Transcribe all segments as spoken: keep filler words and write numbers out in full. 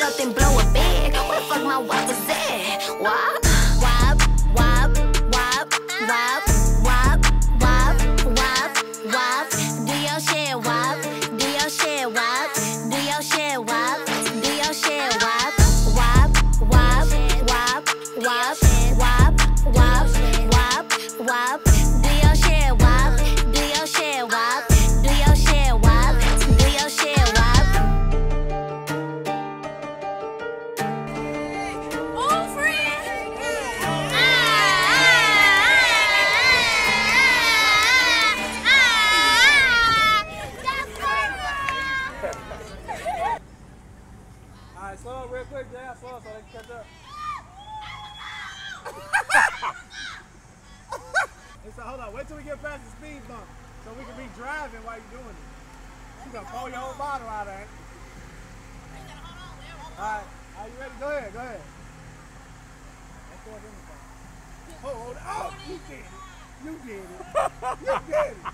up then blow it big. Where the fuck my wop was at? Wop, wop, wop, wop, wop, wop, wop, wop, wop. Do your shit, wop. Do your shit, wop. Do your shit, wop. Do your shit, wop. Wop, wop, wop, wop, wop, wop, wop, wop. Do your shit, wop. Do your shit, wop. Do your shit, wop. Do your shit, wop. Oh, friend. Ah, ah, All right, slow up real quick, Jay. Slow up so they can catch up. So hold on, wait till we get past the speed bump so we can be driving while you're doing it. You gonna pull your whole bottle out of it. Alright, are you ready? Go ahead, go ahead. Let's go ahead. Oh, oh, oh, you did it. You did it. You did it.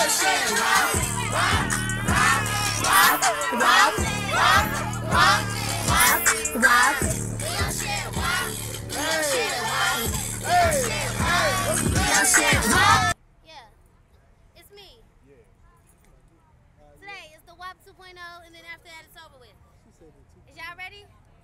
Yeah, it's me. Today is the W A P two point oh, and then after that it's over with. Is y'all ready?